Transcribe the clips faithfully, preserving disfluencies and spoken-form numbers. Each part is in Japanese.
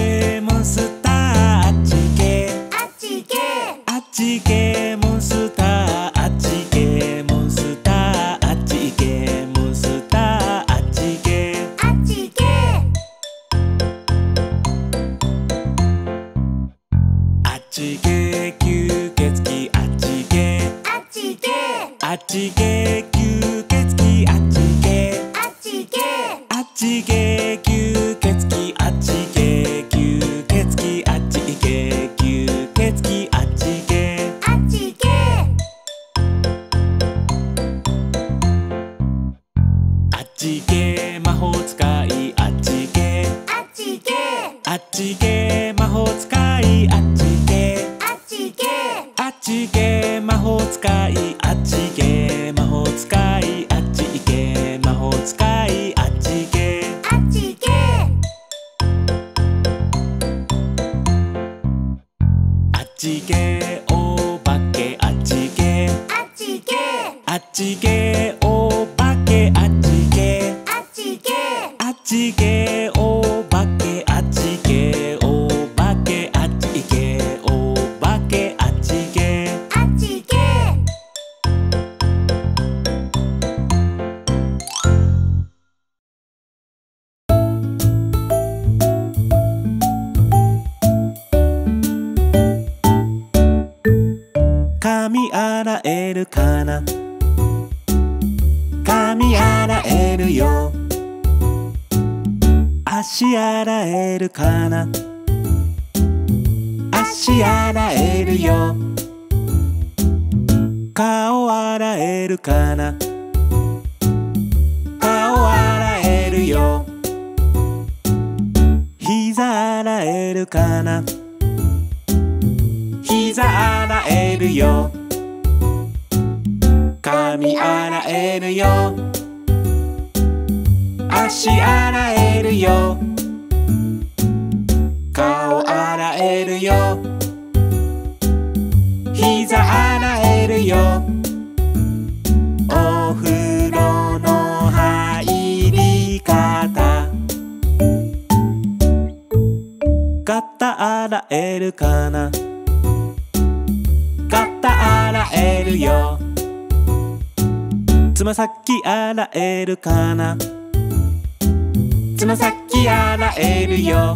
けモンスター、あっち行けあっち行けあっち行けモンスター、あっち行けモンスター、あっち行けモンスター、あっち行けあっち行けあっち行け吸血鬼、あっち行けあっち行けあっち行け吸血鬼、あっち行けあっち行けあっち行け吸血鬼、あっち行け吸血鬼、あっち行け吸血鬼、あっち行けあっち行けあっち行け魔法使い、あっち行けあっち行けあっち行け魔法使い、あっち行けあっち行けあっち行け魔法使い、あっち行け魔法使い、あっち行け魔法使い、あっち行けあっち行けあっち行けお化け、あっち行けあっち行けあっち行けお化け、あっち行けあっち行けあっち行けお化け、あっち行けお化け、あっち行けお化け、あっち行けあっち行け髪洗えるかな、髪洗えるよ。足洗えるかな、足洗えるよ。顔洗えるかな、顔洗えるよ。膝洗えるかな、膝洗えるよ。髪洗えるよ、足洗えるよ。顔洗えるよ、膝洗えるよ。お風呂の入り方、肩洗えるかな、肩洗えるよ。つま先洗えるかな、つま先洗えるよ。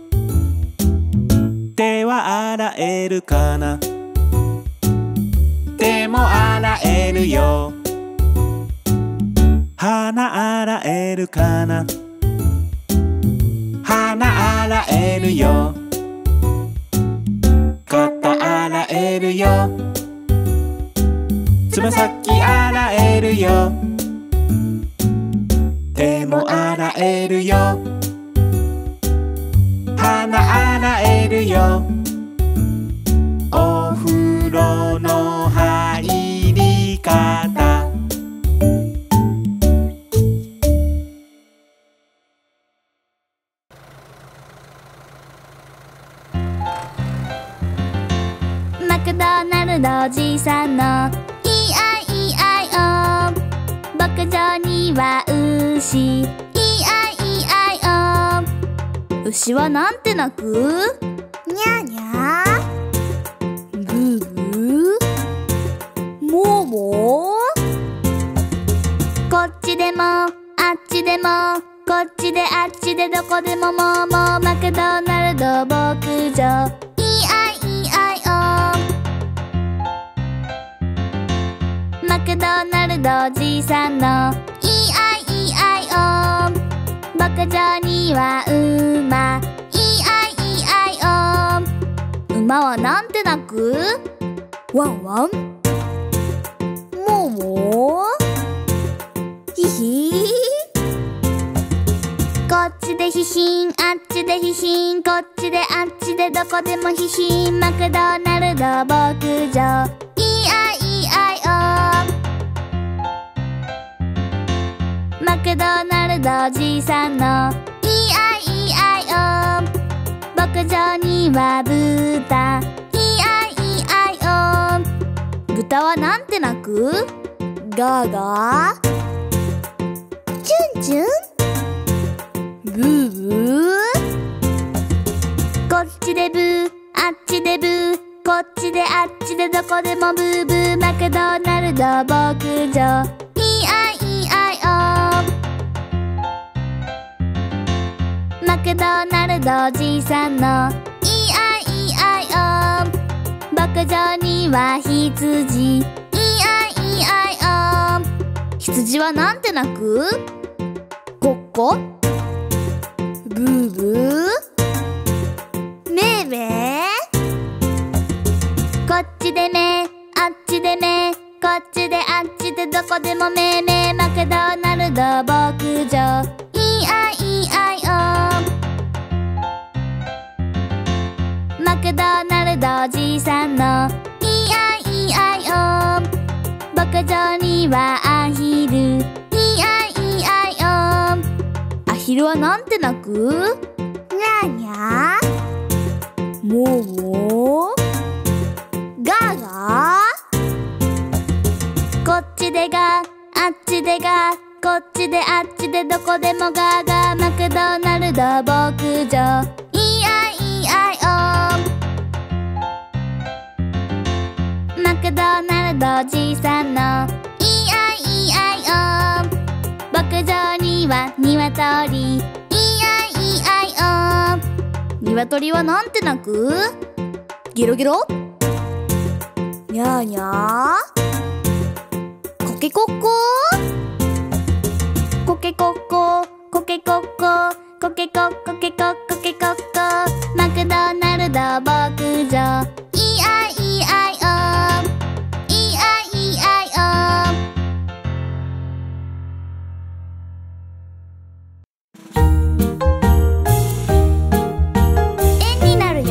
手は洗えるかな、手も洗えるよ。鼻洗えるかな、鼻洗えるよ。肩洗えるよ、つま先洗えるよ。手も洗えるよ、鼻洗えるよ。お風呂の入り方。 マクドナルドおじいさんのイーアイイーアイオー。牧場には牛、イーアイイーアイオー。牛はなんて鳴く？にゃにゃ、ブー、もも。こっちでもあっちでも、こっちであっちでどこでももうもうマクドナルド牧場、イーアイイーアイオー。マクドナルドおじいさんのイーアイイーアイオー。牧場には馬、イーアイイーアイオー。馬はなんて鳴く？ワンワン、もも、ヒヒー。こっちでヒヒン、あっちでヒヒン、こっちであっちでどこでもヒヒン。マクドナルド牧場、イーアイイーアイオー。マクドナルドおじいさんのイーアイイーアイオー。牧場には豚、イーアイイーアイオー。豚はなんて鳴く？ガーガー、チュンチュン、ブーブー。 ちでブーあっちでブー、こっちであっちでどこでもブーブー。マクドナルド牧場 イーアイイーアイオー。 マクドナルドじいさんの イーアイイーアイオー。 牧場には羊 イーアイイーアイオー。 羊はなんて鳴く？コッコブーブーめーめー。こっちでめーあっちでめー、こっちであっちでどこでもめーめー。マクドナルド牧場 イーアイイーアイオー。 マクドナルドじいさんの イーアイイーアイオー。 牧場にはアヒル イーアイイーアイオー。 アヒルはなんて鳴く？にゃーにゃーもーもーガーガー。こっちでガーあっちでガー、こっちであっちでどこでもガーガー。マクドナルド牧場 イーアイイーアイオー。 マクドナルドじいさんの イーアイイーアイオー。 牧場にはニワトリ イーアイイーアイオー。 ニワトリはなんて鳴く？ゲロゲロにゃーにゃー。コケコッコーコケコッコーコケコッコーコケコッコケコッコケコッコー。マクドナルド牧場 イーアイイーアイオー。 イーアイイーアイオー。円になるよ。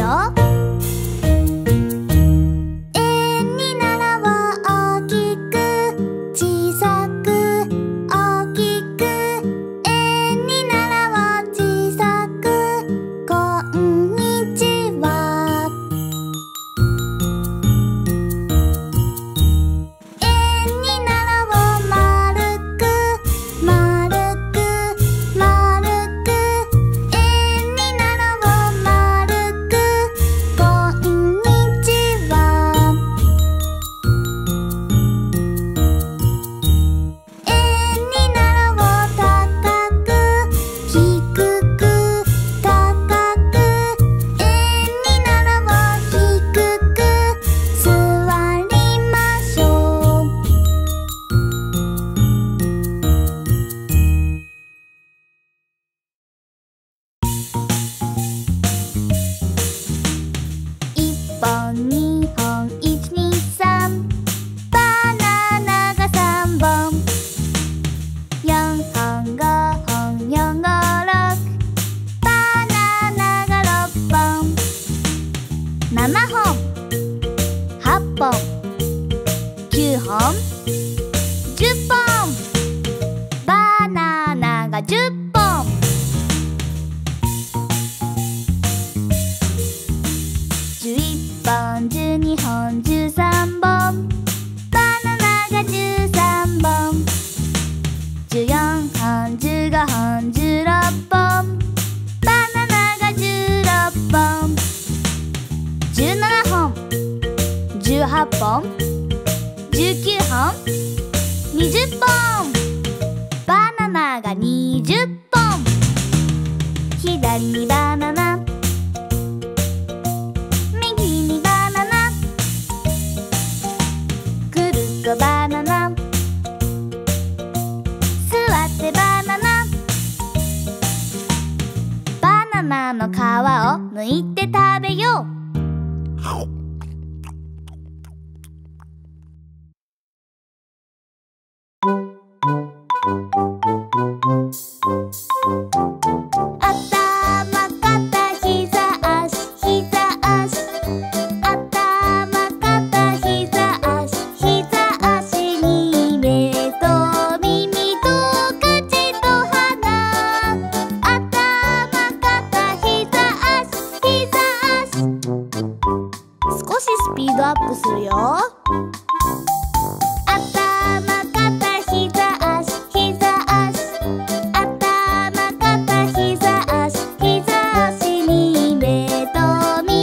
み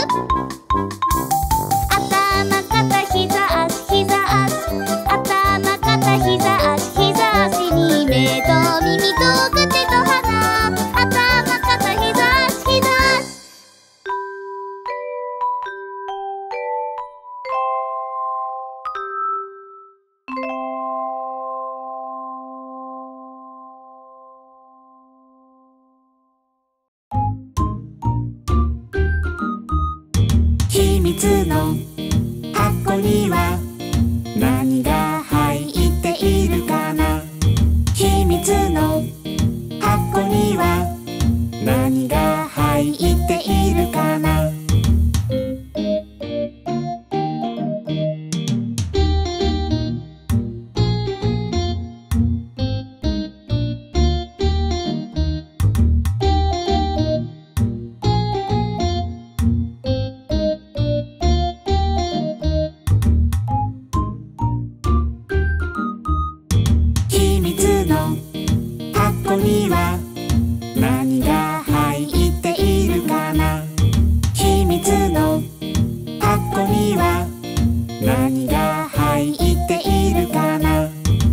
頭肩膝足膝足頭肩膝足膝足に目と耳と口と鼻頭肩膝足膝足秘密の箱には何が入っているかな。秘密の箱には何が入っているかな。秘密の箱には何が入っているかな。秘密の箱には何が入っているかな。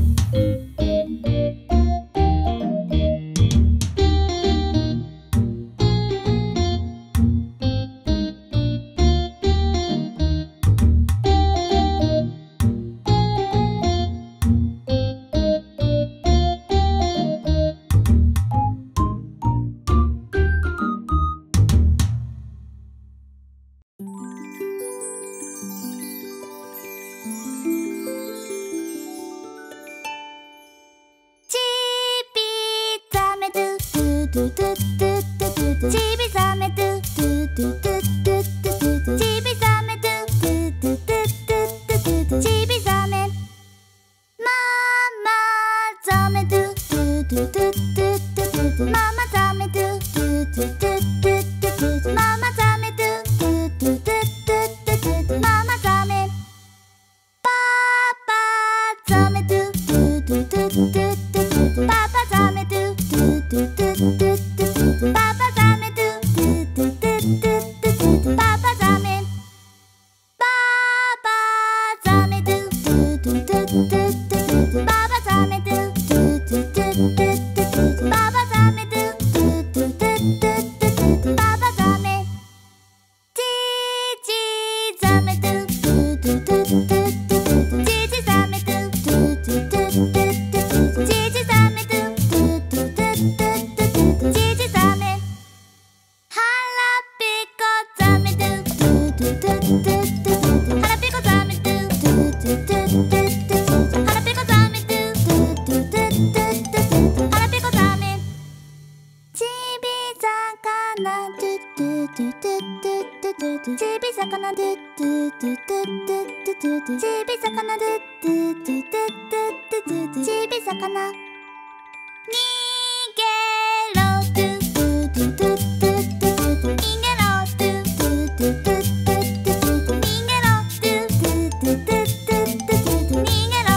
チビザメドゥドゥドゥドゥドゥドゥチビザメドゥドゥドゥドゥドゥドゥチビザメドゥドゥドゥドゥドゥドゥチビザメママザメドゥドゥドゥドゥドゥママザメドゥドゥドゥドゥドゥママザメドゥドゥドゥドゥドゥママザメパパザメドゥドゥドゥドゥドゥパパザメドゥドゥドゥドゥドゥドゥパパザメドゥドゥドゥドゥドゥドゥパパザメパパザメドゥドゥドゥドゥドゥパパザメドゥドゥドゥドゥドゥパパザメドゥドゥドゥドゥドゥパパザメチチザメドゥドゥドゥドゥドゥチチザメドゥドゥドゥドゥドゥチチザメドゥドゥドゥドゥドゥチチザメハラペコザメドゥドゥドゥドゥドゥハラペコザメドゥドゥドゥドゥドゥハラペコザメドゥドゥドゥドゥドゥハラペコザメチビ魚ドゥドゥドゥドゥドゥドゥチビ魚ドゥドゥドゥドゥドゥドゥチビ魚ドゥドゥドゥドゥドゥドゥチビ魚にげろドゥドゥドゥドゥドゥドゥにげろドゥドゥドゥドゥドゥドゥにげろドゥドゥドゥドゥドゥドゥにげろ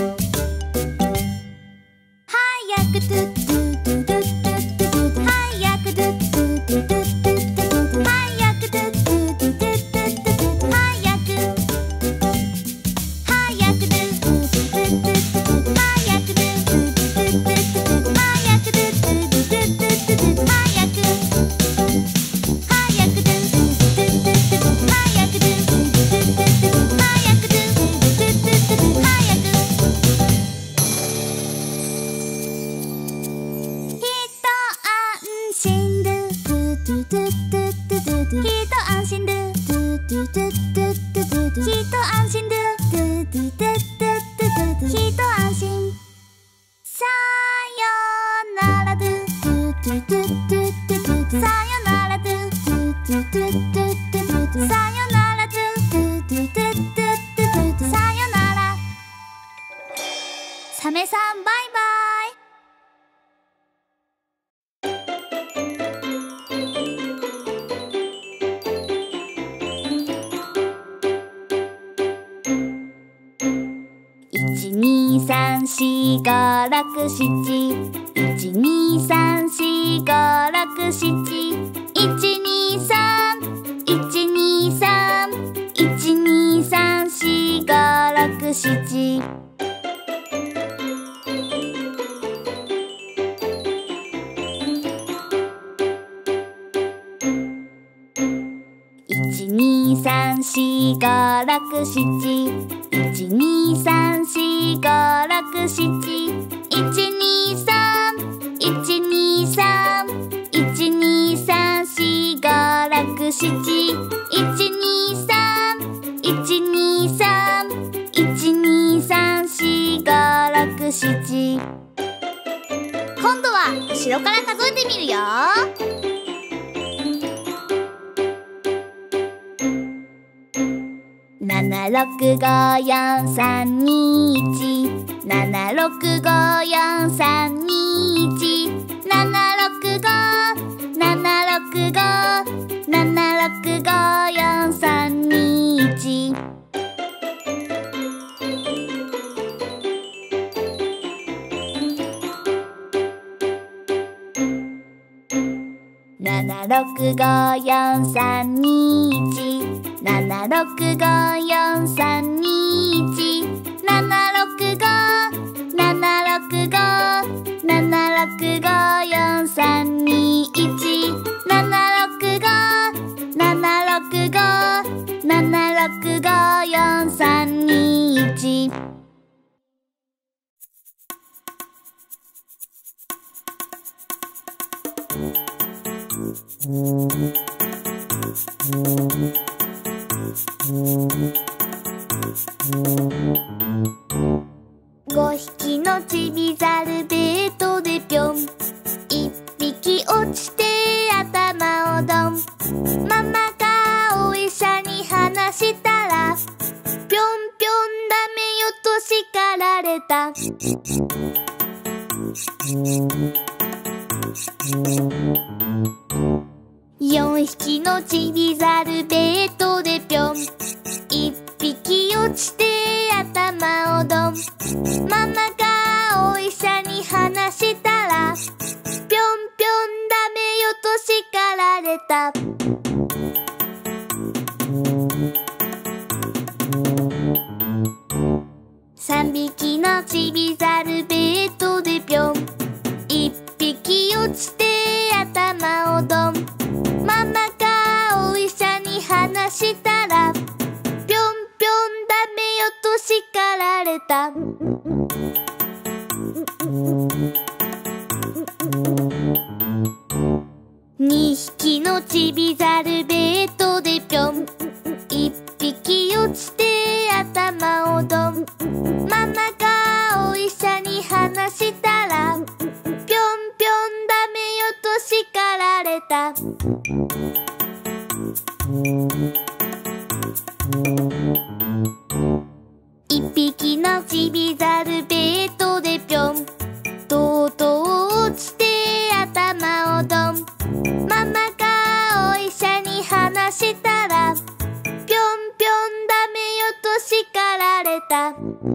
早くドゥドゥドゥドゥドゥドゥ早くドゥドゥドゥドゥドゥドゥ早くドゥドゥドゥドゥドゥドゥ早く早くドゥドゥドゥドゥドゥ早くドゥドゥドゥドゥドゥ早く早くドゥドゥドゥドゥドゥ早く早くドゥドゥドゥドゥドゥ早く一安心ドゥドゥドゥドゥドゥドゥドゥ一安心ドゥドゥドゥドゥドゥドゥドゥ一安心さよならドゥドゥドゥドゥドゥドゥドゥさよならドゥドゥドゥドゥドゥドゥドゥさよならドゥドゥドゥドゥドゥドゥドゥさよならサメさんバイバイいちにさんしごろくしちいちにさんしごろくしちいちにさんいちににさんしごろくしちいちにさんしごろくしちいちにさんいちにさんいちにさんしごろくしちいちにさんいちにさんいちにさんしごろくしち。今度は後ろから数えてみるよ。ななろくごよんさんにいちななろくごよんさんにいちななろくごななろくごななろくごよんさんにいちななろくごよんさんにいちななろくごよんさんにいちななろくごななろくごななろくごよんさんにいちななろくごななろくごななろくごよんさんにいち。ごひきのちびざるベッドでぴょんいっぴき落ちて頭をドンママがお医者に話したらぴょんぴょんダメよと叱られた。よんひきのちびざるベッドでぴょんいっぴき落ちて頭をドンママがお医者に話したらぴょんぴょんダメよと叱られた。さんびきのちびざるベッドでぴょんいっぴき落ちて頭をドンママがお医者に話したらぴょんぴょんダメよと叱られた。にひきのちびざるベッドでぴょんいっぴき落ちて頭をドンママがお医者に話したらぴょんぴょんダメよと叱られた。いっぴきのちびざるベッドでぴょんとうとう落ちて頭をドンママがお医者に話したらぴょんぴょんダメよと叱られた。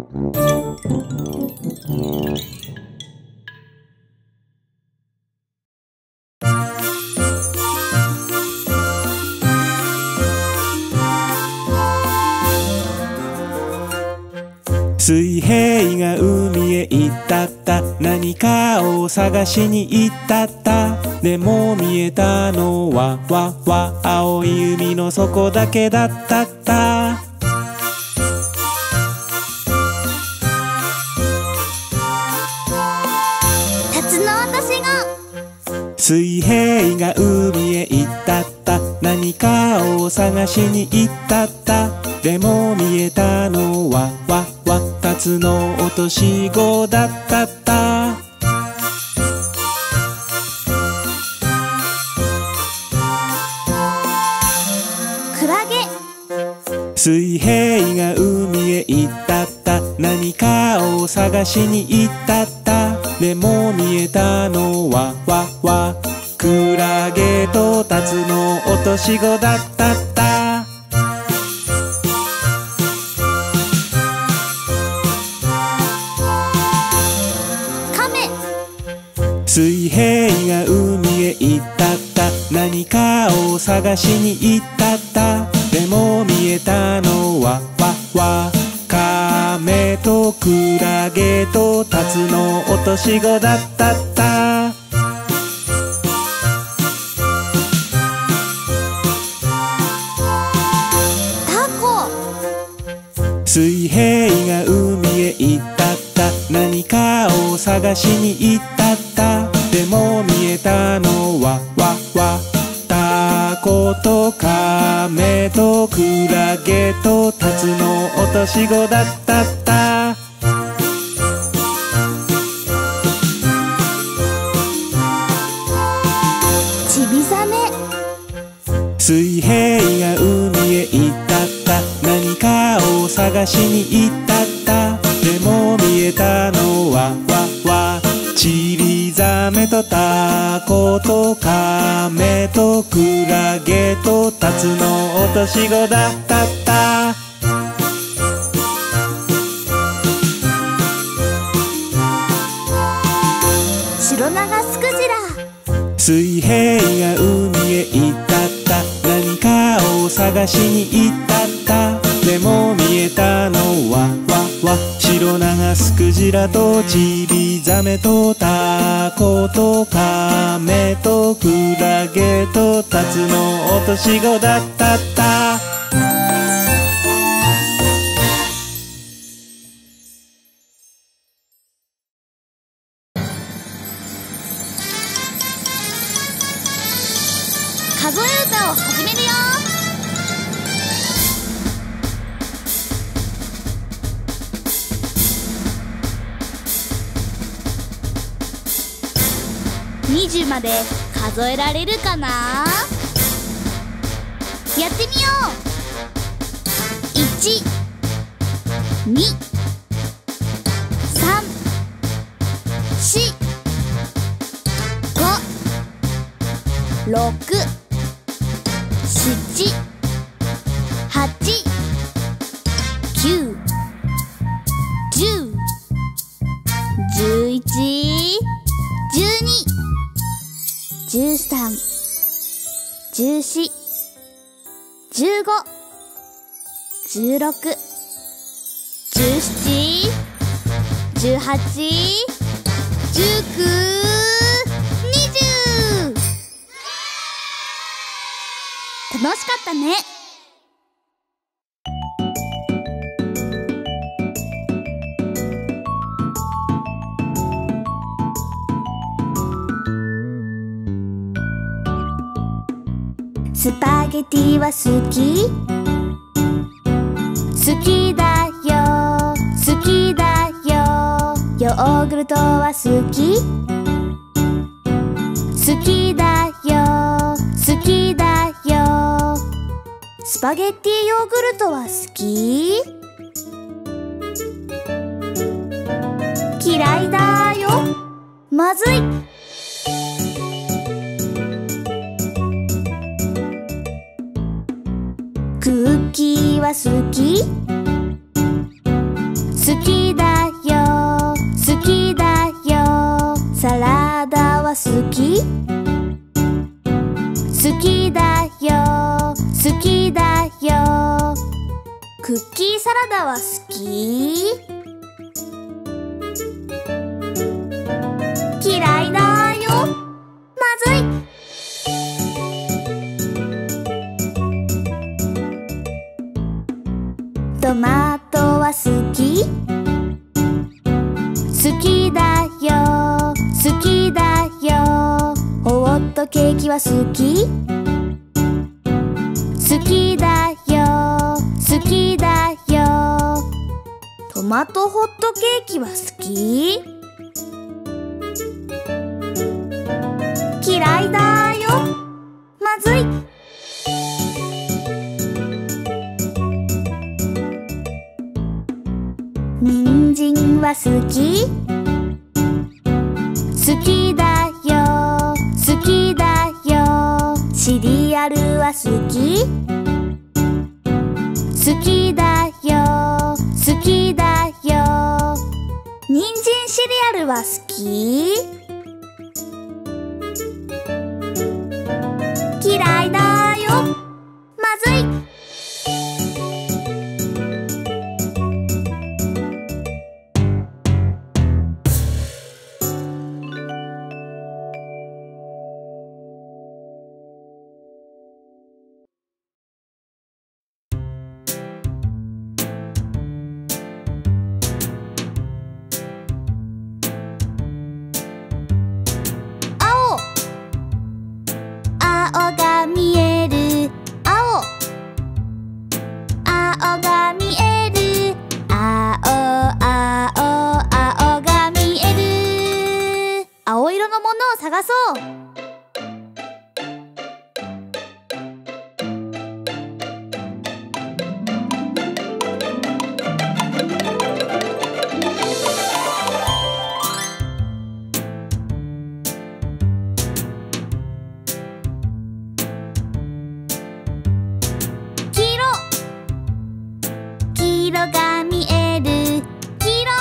水平が海へ行ったった、何かを探しに行ったった。でも見えたのはわわ青い海の底だけだったった。 タツノオトシゴ。 水平が海へ行ったった、何かを探しに行ったった。でも見えたのはわわタツノオトシゴだったった。 クラゲ。 水平が海へ行ったった、何かを探しに行ったった。でも見えたのはわわクラゲとタツノオトシゴだったった。 カメ。 水平が海へ行ったった、何かを探しに行ったった。でも見えたのはわわカメとクラゲとタツノオトシゴだったった。 水平が海へ行ったった、何かを探しに行ったった。でも見えたのはわわタコとカメとクラゲとタツノオトシゴだったった。 チビザメ。 水平が海へ行ったった、何かを探しに行ったった。でも見えたのはわわチビザメとタコとカメとクラゲとタツノオトシゴだったった。 シロナガスクジラ。 水平が海へ行ったった、何かを探しに行ったった。でも見えたのはわわシロナガスクジラとチビザメとタコとカメとクラゲとタツノオトシゴだったった。 数え歌を始めるよ。にじゅうまで数えられるかな。やってみよう。いち、に、さん、し、ご、ろく、しち、はち、きゅう、じゅう、じゅういち、じゅうに、じゅうさん、じゅうよん、じゅうご、じゅうろく、じゅうなな、じゅうはち、じゅうきゅう、にじゅう。楽しかったね。スパゲティは好き？好きだよ、好きだよ。ヨーグルトは好き？好きだよ、好きだよ。スパゲティヨーグルトは好き？嫌いだよ。まずい。クッキーは好き？好きだよ、好きだよ。サラダは好き？好きだよ、好きだよ。クッキーサラダは好き？嫌いだよ。まずい。トマトは好き？好きだよ、好きだよ。ホットケーキは好き？好きだよ、好きだよ。トマトホットケーキは好き？嫌いだよ。まずい。人参は好き？好きだよ、好きだよ。シリアルは好き？好きだよ、好きだよ。人参シリアルは好き？嫌いだよ。まずい。 色が見える。黄色。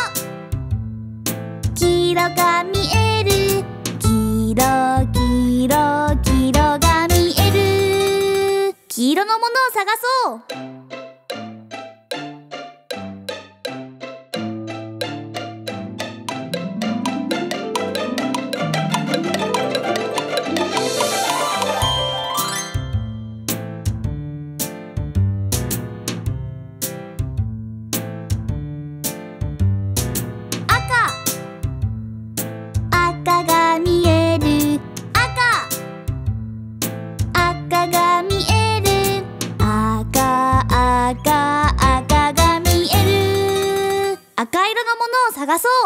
黄色が見える。黄色黄色黄色が見える。黄色のものを探そう。赤が見える。赤。赤が見える。赤赤赤が見える。赤色のものを探そう。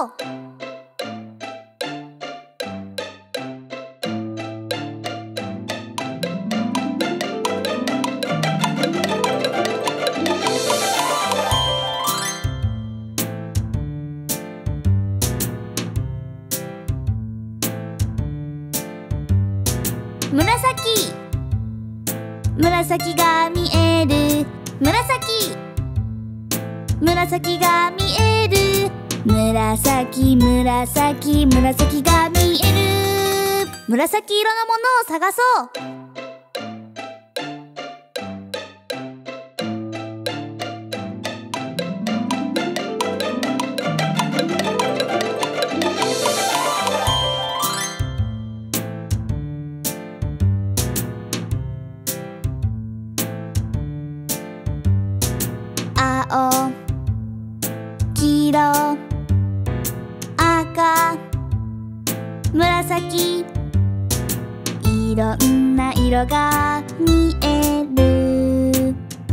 紫。紫が見える。紫。紫が見える。紫紫紫が見える。紫色のものを探そう。青、黄色、赤、紫、いろんな色が見える。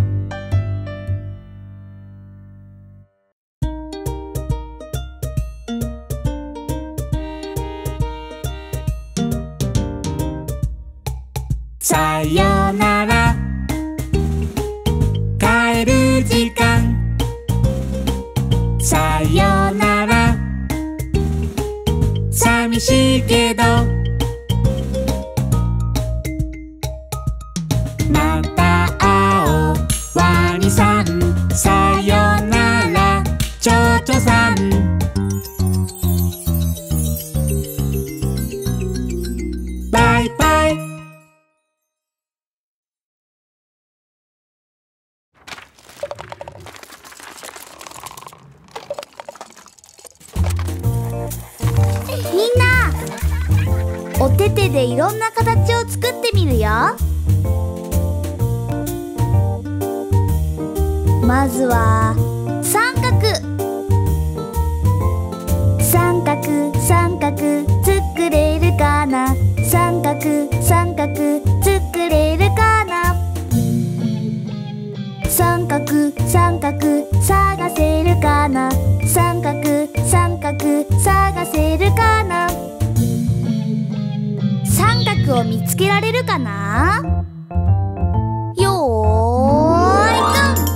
さよなら帰る時間。さよなら寂しいけどまた会おうワニさん。さよならちょうちょさん。バイバイ。 みんな、お手手でいろんな形を作ってみるよ。まずは三角。三角三角作れるかな。三角三角作れるかな。三角三角探せるかな。三角三角探せるかな。三角を見つけられるかな。よーいドン。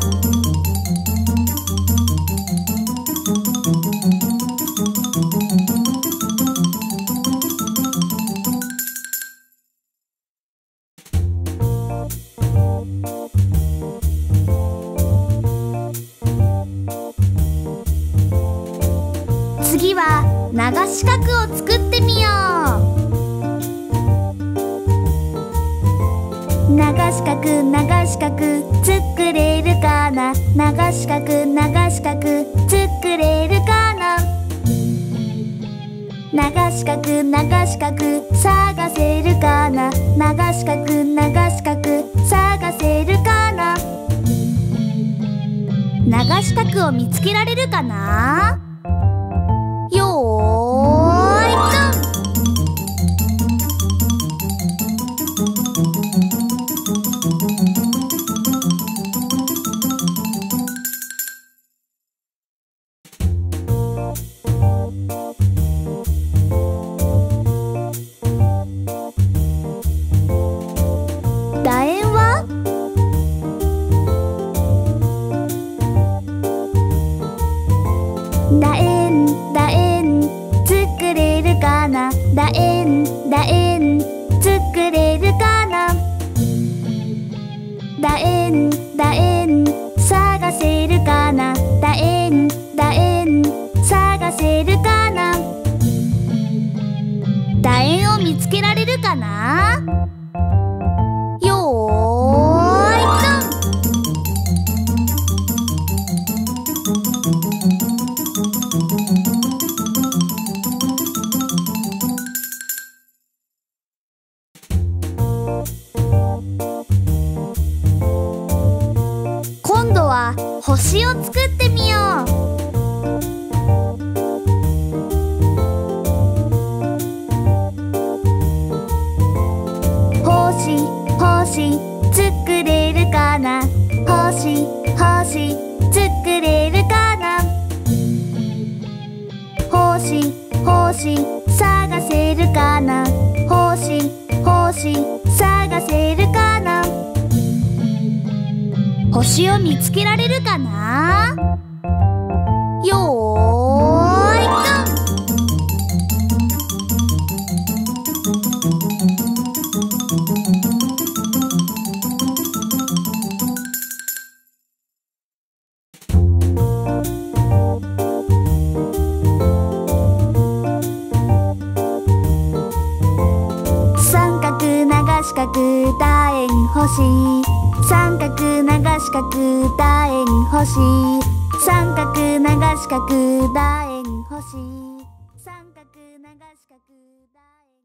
次は流し角を作ってみよう。流し角流し角作れるかな。流し角流し角作れるかな。流し角流し角探せるかな。流し角流し角探せるかな。流し角を見つけられるかな。よーいドン。楕円は楕円楕円作れるかな。楕円楕円作れるかな。楕円楕円探せるかな。 るかな？よーいドン！今度は星を作ってみよう。星星作れるかな？星星作れるかな？星星探せるかな？星星探せるかな？星を見つけられるかな？よーいドン！三角長四角楕円星、三角長四角楕円星、三角長四角楕円星、三角長四角楕円。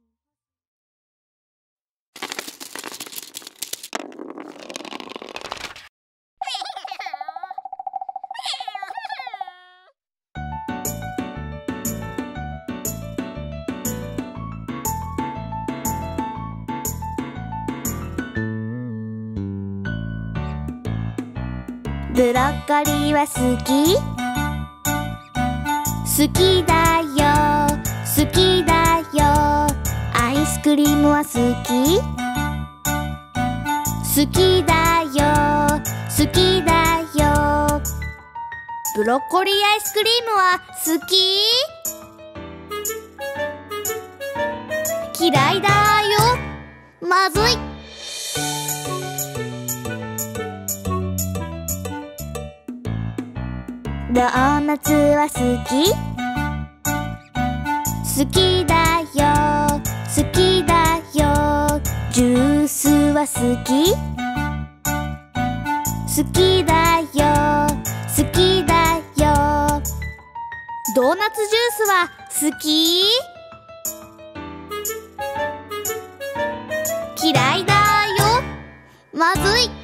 ブロッコリーは好き？好きだよ好きだよ。アイスクリームは好き？好きだよ好きだよ。ブロッコリーアイスクリームは好き？嫌いだよ。まずい。ドーナツは好き？好きだよ好きだよ。ジュースは好き？好きだよ好きだよ。ドーナツジュースは好き？嫌いだよ。まずい。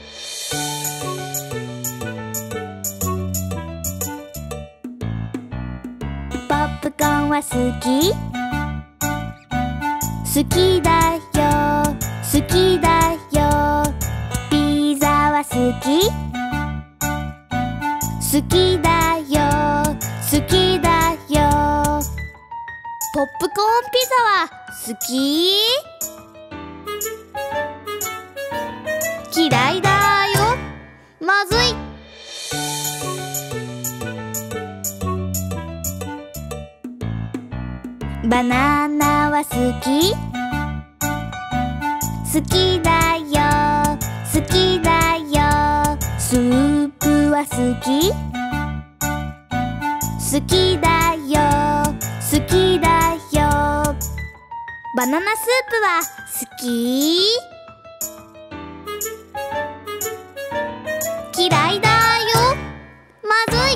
ポップコーンは好き？好きだよ好きだよ。ピザは好き？好きだよ好きだよ。ポップコーンピザは好き？嫌いだよ。まずい。バナナは好き？好きだよ好きだよ。スープは好き？好きだよ好きだよ。バナナスープは好き？嫌いだよ。まずい。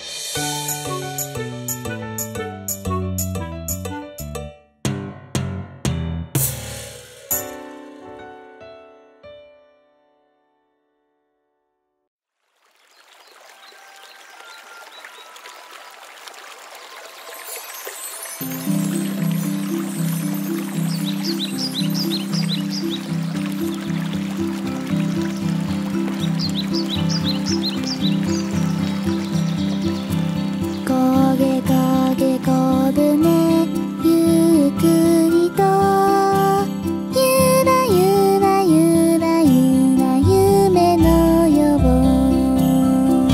焦げ焦げ小舟ゆっくりとゆらゆらゆらゆら夢のよう。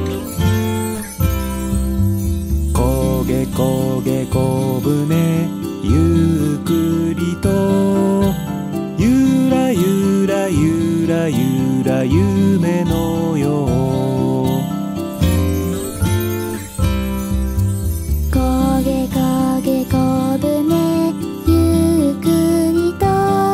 焦げ焦げ小舟ゆっくりとゆらゆらゆらゆら夢のよう。焦げ焦げ小舟ゆっくりと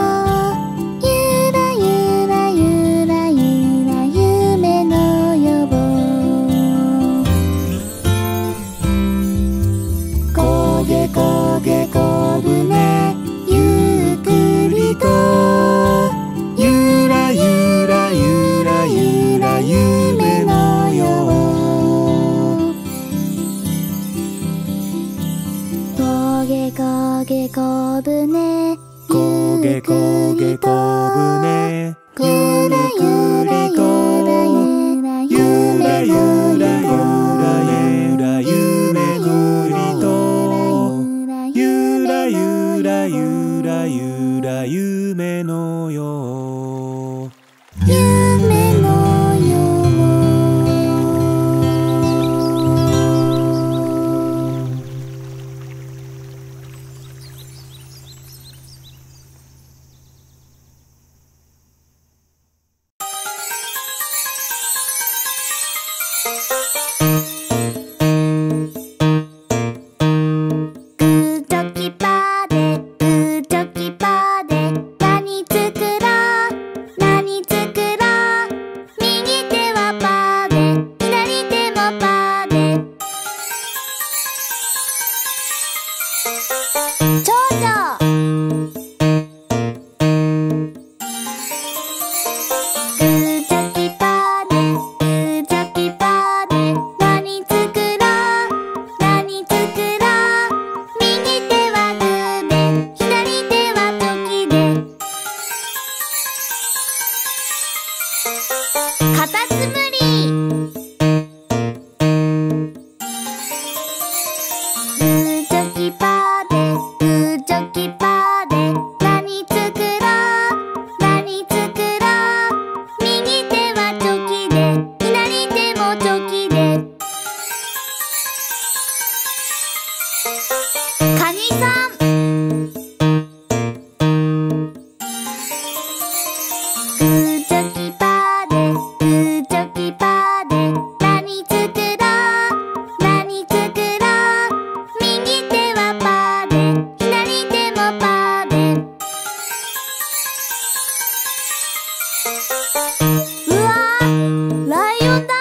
グーチョキパーでグーチョキパーで何作ろう何作ろう右手はパーで左手もパーで長女グーチョキパーでグーチョキパーで何作ろう何作ろう右手はグーで左手はチョキでカタツムリグーチョキパーでグーチョキパーで何作ろう何作ろう右手はチョキで左手もチョキでカニさんグーチョキパーでグーチョキパーで何作ろう何作ろう右手はパーで左手もパーでうわーライオンだ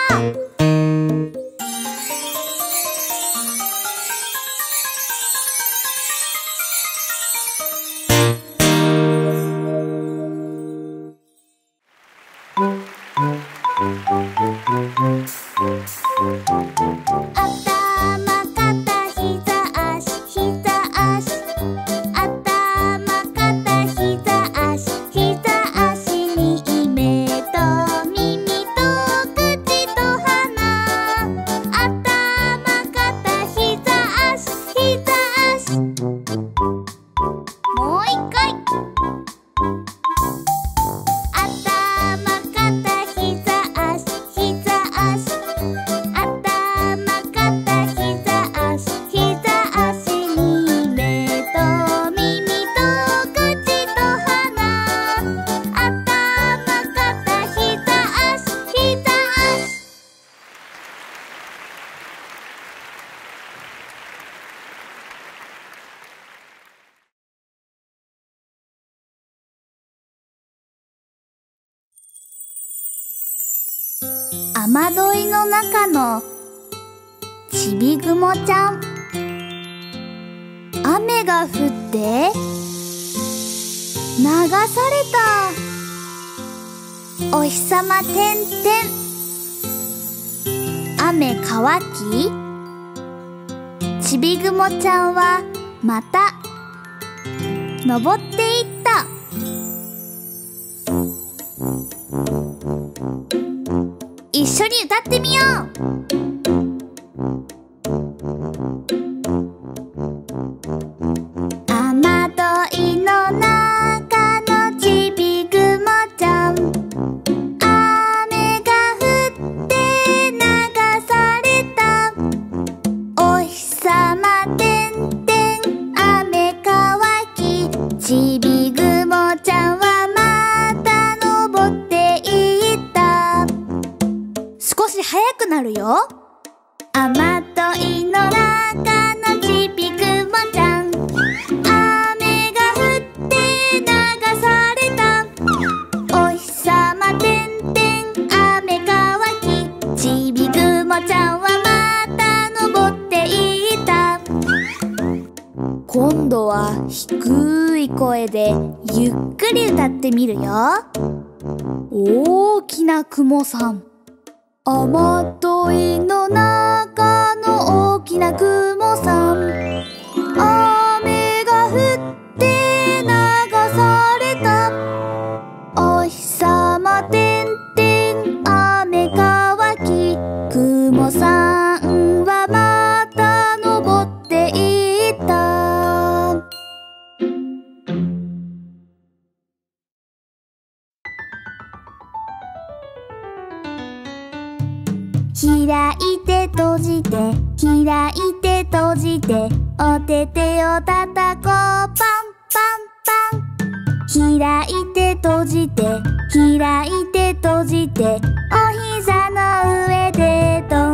頭肩膝足膝足頭肩膝足膝足に目と耳と口と鼻頭肩膝足膝足もう一回頭肩膝足膝足頭肩膝足膝足に目と耳と口と鼻頭肩膝足膝足雨どいの中のちびぐもちゃん雨が降って流されたお日さまてんてん雨乾きちびぐもちゃんはまた登っていった一緒に歌ってみよう雨どいの中のちびぐもちゃん雨が降って流されたお日さまてんてん雨乾きちびぐもちゃんはまた登っていった少し速くなるよ雨どいの中のちびぐもちゃん雨が降って流されたお日さまてんてん雨乾きちびぐもちゃんはまた登っていった今度は低い声でゆっくり歌ってみるよ大きな雲さん雨どいの中の大きな雲さん雨が降って流されたお日さまてんてん雨乾き雲さんはまた登っていった開いて閉じて開いて閉じてお手手をたたこうパンパンパン開いて閉じて開いて閉じてお膝の上でど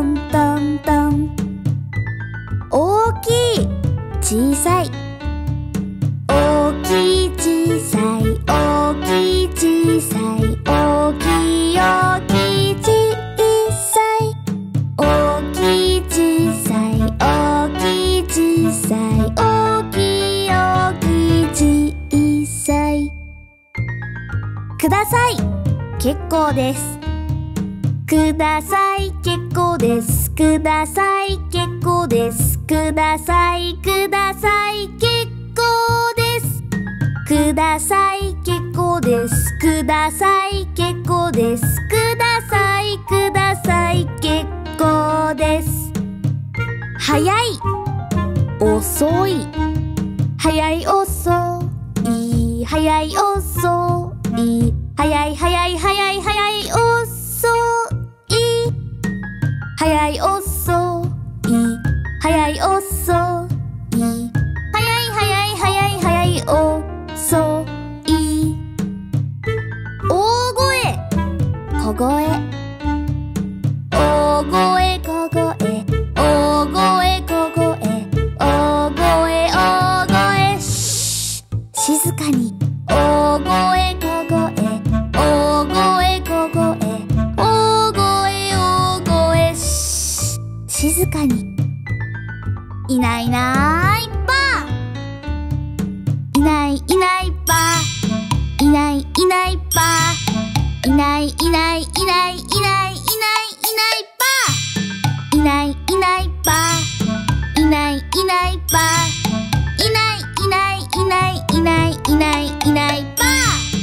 小さい大きい小さい大きい小さい大きい大きい小さい大きい小さい大きい小さい大きい大きい小さいください結構ですください結構ですください結構ですくださいください結構ですください結構ですください結構ですくださいください結構です早い遅い早い遅い早い遅い早い早い早い早い遅い早い遅い早い遅い早い早い早い早い遅い大声小声大声小声大声小声大声大声し静かに大声小声大声小声大声大声し静かにいないいないばあいないいないばあいないいないばあいないいないいないいないいないいないばあいないいないばあいないいないばあいないいないいないいないいないいないばあ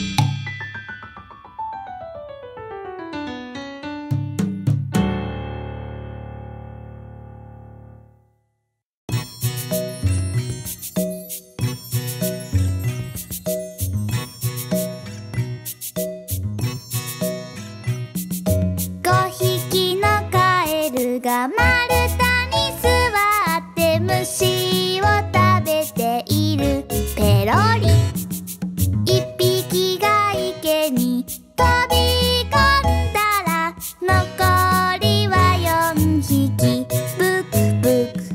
ごひきのカエルが丸太に座って虫を食べているペロリ一匹が池に飛び込んだら残りは四匹ブクブク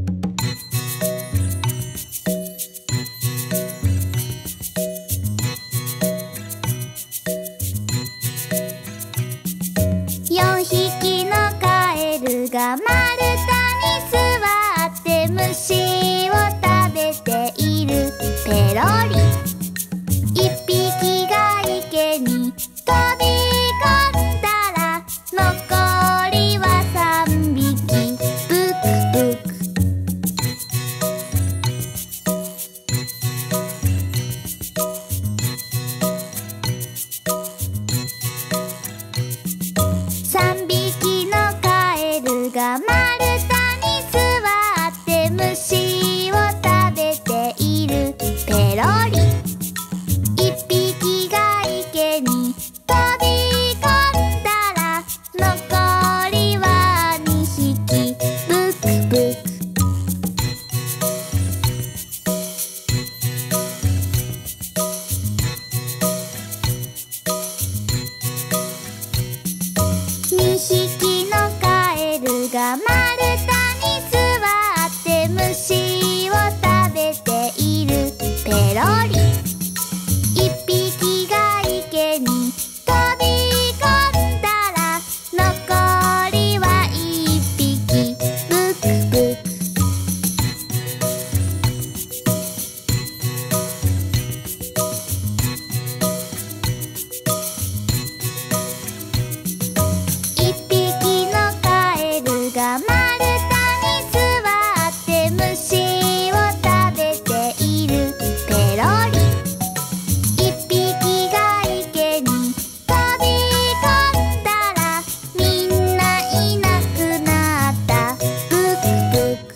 四匹のカエルが丸太に座って虫を食べているペロリ一匹が池に飛び込んだら残りは三匹ブクブク三匹のカエルが丸太に座って虫を食べているペロリ一匹が池に飛び込んだら残りは二匹ブクブク二匹のカエルが丸太に座って虫を食べているペロリ一匹が池に飛び込んだら残りは一匹ブクブク一匹のカエルが丸太に座って虫を食べているペロリ一匹が池に飛び込んだらみんないなくなったブクブク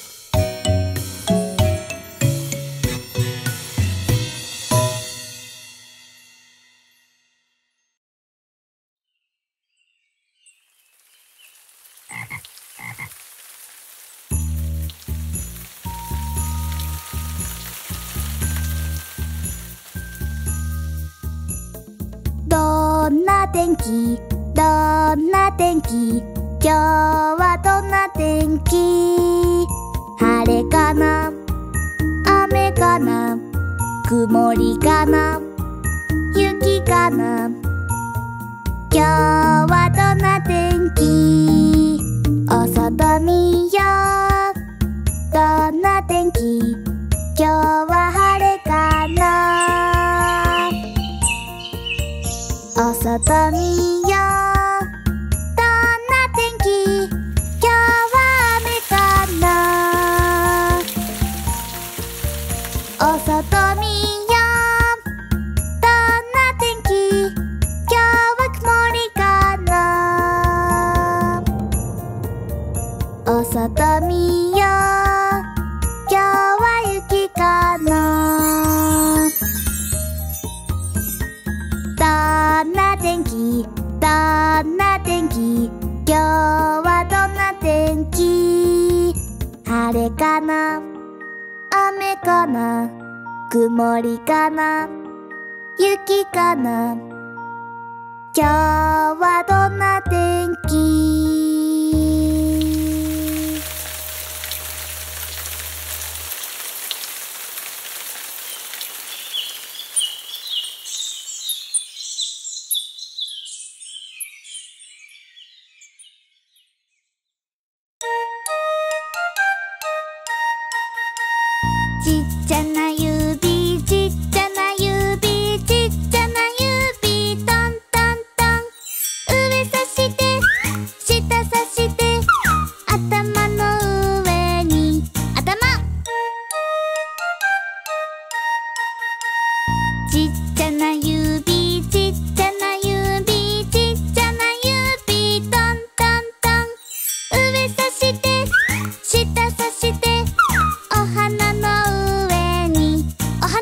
どんな天気どんな天気今日はどんな天気晴れかなかな、曇りかな、雪かな。今日はどんな天気、お外見よう。どんな天気、今日は晴れかな。お外見よう。どんな天気、今日は雨かな。お外見よう。どんな天気、今日は曇りかな。お外見よう。今日は雪かな。どんな天気、どんな天気、今日はどんな天気。晴れかな、雨かな、曇りかな、雪かな。今日はどんな天気。ちっちゃな指、ちっちゃな指、ちっちゃな指、トントントン。上さして下さして頭の上に頭。ちっちゃな指、ちっちゃな指、ちっちゃな指、トントントン。上さして下さしてお花の上にお花。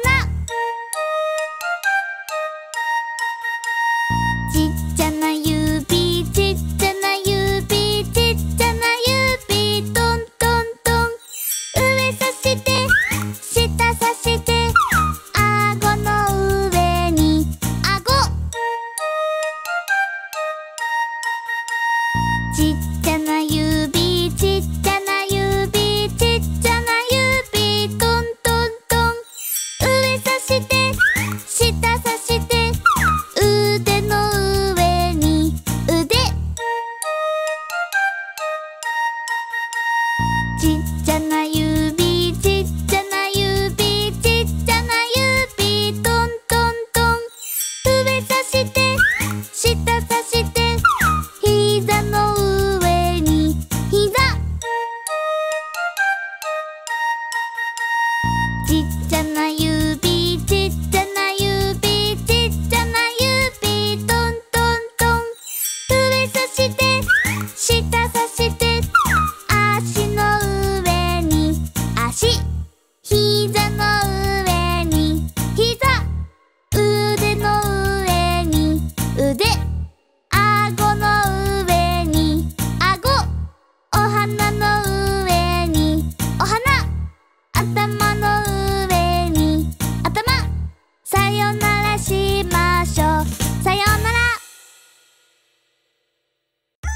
ちっちゃな指、ちっちゃな指、ちっちゃな指、トントントン。上さして下さして顎の上に顎。ちっちゃな指、ちっちゃな指、ちっちゃな指、トントントン。上さして下さして腕の上に腕。ちっちゃな指、ちっちゃな指、ちっちゃな指、トントントン。上さして下さして膝の上に膝。ちっちゃな指、ちっちゃな指、ちっちゃな指、トントントン。上さして下さして足の上に足。膝の上に膝。腕の上に腕。顎の上に顎。お花の上にお花。頭の上に頭。さよならしましょう。さよなら。